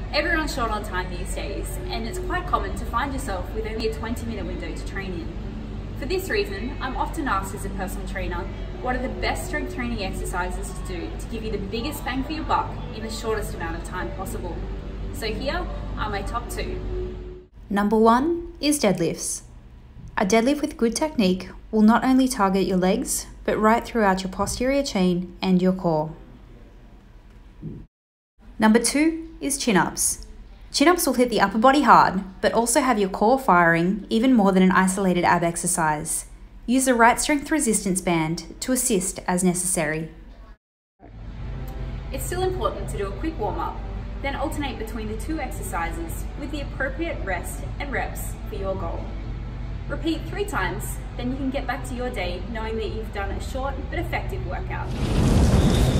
Everyone's short on time these days, and it's quite common to find yourself with only a 20-minute window to train in. For this reason, I'm often asked as a personal trainer, what are the best strength training exercises to do to give you the biggest bang for your buck in the shortest amount of time possible? So here are my top 2. Number 1 is deadlifts. A deadlift with good technique will not only target your legs, but right throughout your posterior chain and your core. Number 2 is chin-ups. Chin-ups will hit the upper body hard, but also have your core firing even more than an isolated ab exercise. Use the right strength resistance band to assist as necessary. It's still important to do a quick warm-up, then alternate between the 2 exercises with the appropriate rest and reps for your goal. Repeat 3 times, then you can get back to your day knowing that you've done a short but effective workout.